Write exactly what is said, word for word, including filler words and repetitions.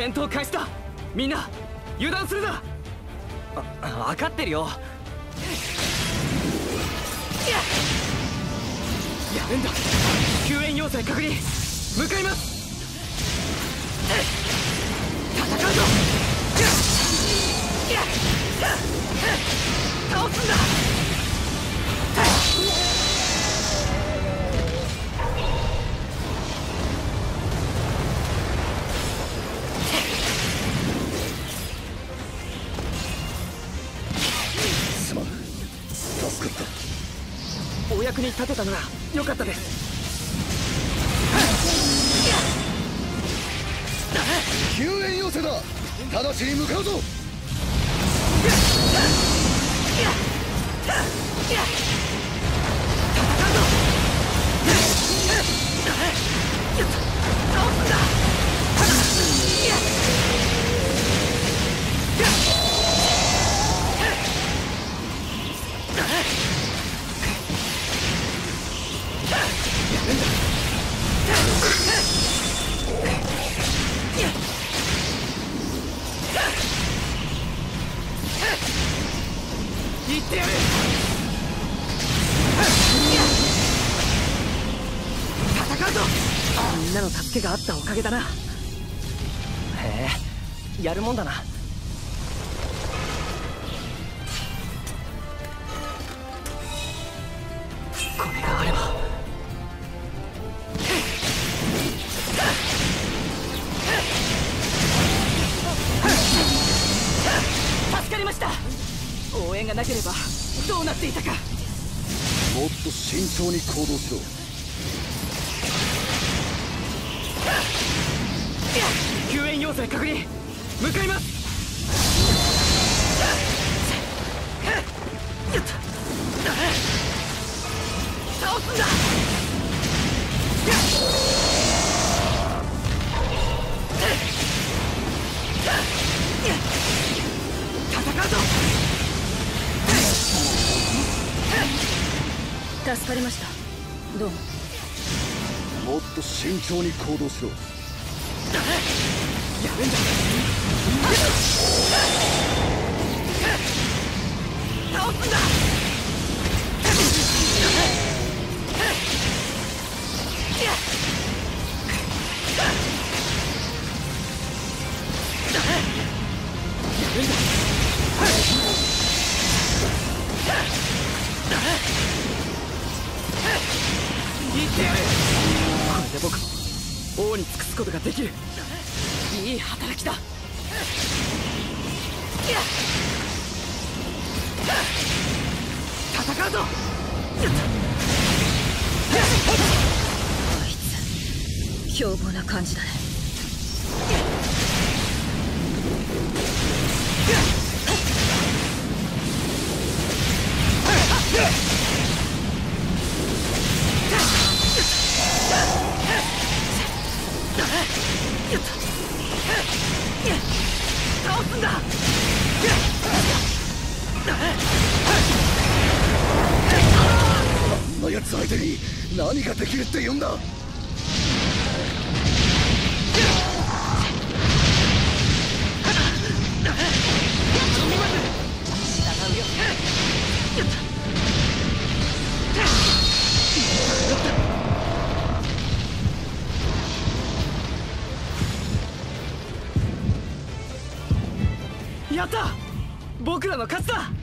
戦闘開始だ。みんな油断するな。あ、分かってるよ。やるんだ。救援要請確認。向かいます。戦うぞ。倒すんだ。 すまん、助かった。 お役に立てたならよかったです。 救援要請だ。直ちに向かうぞ。 行ってやる。戦うぞ。みんなの助けがあったおかげだな。へえ、やるもんだな。これがあれば。助かりました。応援がなければどうなっていたか。 もっと慎重に行動しろ。 救援要請確認。向かいます。倒すんだ。戦うぞ。 助かりました。どうも。 もっと慎重に行動しろ。 やるんだ。倒すんだ。やるんだ。言ってやる。これで僕も王に尽くすことができる。いい働きだ。戦うぞ。 あいつ凶暴な感じだね。 倒すんだ。 あんな奴相手に何ができるって言うんだ。 やった。僕らの勝ちだ。